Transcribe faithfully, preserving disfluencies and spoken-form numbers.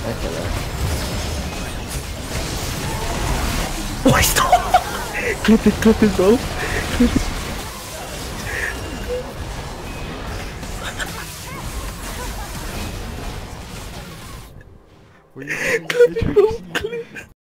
Oh, stop! Clip it, clip it, bro. Clip it. What are you doing? Clip it, bro. Clip it.